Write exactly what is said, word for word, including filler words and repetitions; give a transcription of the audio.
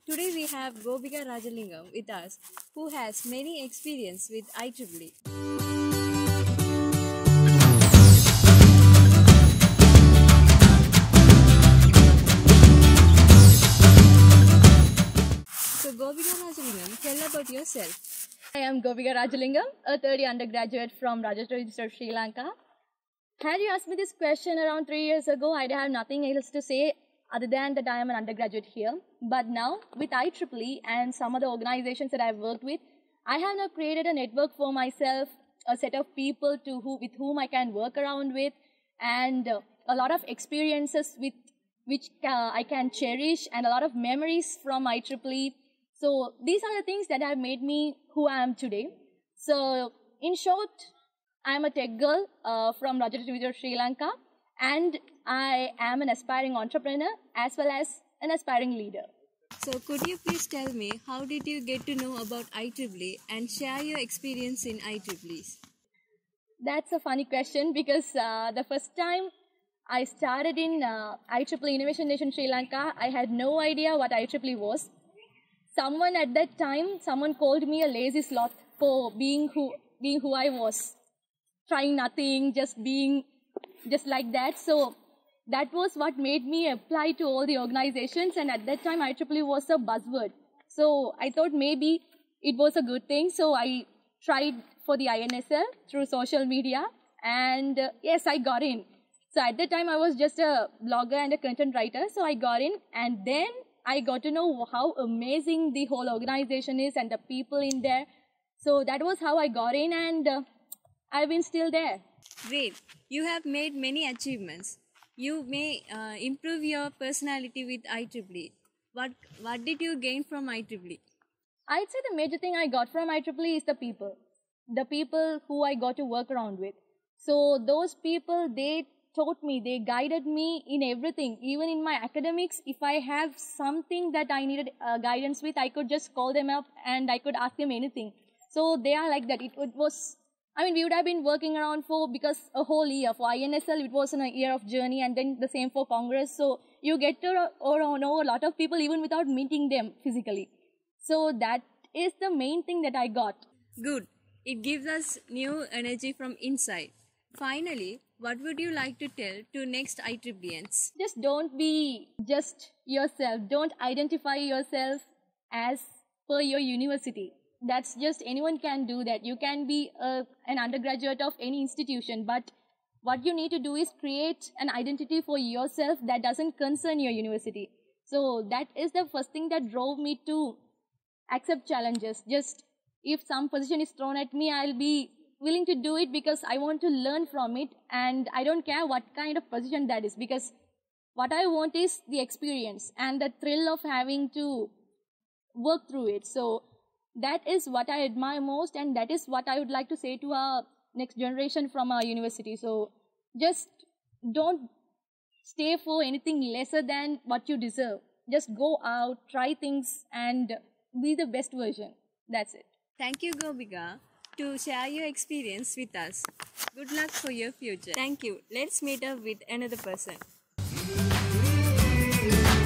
Today we have Gopika Rajalingam with us, who has many experience with I triple E. So Gopika Rajalingam, tell about yourself. I am Gopika Rajalingam, a third year undergraduate from Rajasthan University of Sri Lanka. Had you asked me this question around three years ago, I'd have nothing else to say other than that I am an undergraduate here. But now, with I triple E and some other organizations that I've worked with, I have now created a network for myself, a set of people to who, with whom I can work around with, and uh, a lot of experiences with which uh, I can cherish, and a lot of memories from I triple E. So these are the things that have made me who I am today. So in short, I am a tech girl uh, from Rajasthan University of Sri Lanka, and I am an aspiring entrepreneur as well as an aspiring leader. So could you please tell me, how did you get to know about I triple E and share your experience in I triple Es? That's a funny question because uh, the first time I started in uh, I triple E Innovation Nation Sri Lanka, I had no idea what I triple E was. Someone at that time, someone called me a lazy sloth for being who, being who I was. Trying nothing, just being just like that. So that was what made me apply to all the organizations, and at that time I triple E was a buzzword. So I thought maybe it was a good thing. So I tried for the I N S L through social media, and uh, yes, I got in. So at that time I was just a blogger and a content writer, so I got in, and then I got to know how amazing the whole organization is and the people in there. So that was how I got in, and uh, I've been still there. Great. You have made many achievements. You may uh, improve your personality with I triple E. What, what did you gain from I triple E? I'd say the major thing I got from I triple E is the people. The people who I got to work around with. So those people, they taught me, they guided me in everything. Even in my academics, if I have something that I needed uh, guidance with, I could just call them up and I could ask them anything. So they are like that. It, it was... I mean, we would have been working around for, because a whole year. For I N S L, it was in a year of journey, and then the same for Congress. So you get to or know a lot of people even without meeting them physically. So that is the main thing that I got. Good. It gives us new energy from inside. Finally, what would you like to tell to next I triple E Ns? Just don't be just yourself. Don't identify yourself as per your university. That's just, anyone can do that. You can be a, an undergraduate of any institution, but what you need to do is create an identity for yourself that doesn't concern your university. So that is the first thing that drove me to accept challenges. Just if some position is thrown at me, I'll be willing to do it because I want to learn from it, and I don't care what kind of position that is, because what I want is the experience and the thrill of having to work through it. So that is what I admire most, and that is what I would like to say to our next generation from our university. So just don't stay for anything lesser than what you deserve. Just go out, try things, and be the best version. That's it. Thank you, Gopika, to share your experience with us. Good luck for your future. Thank you. Let's meet up with another person.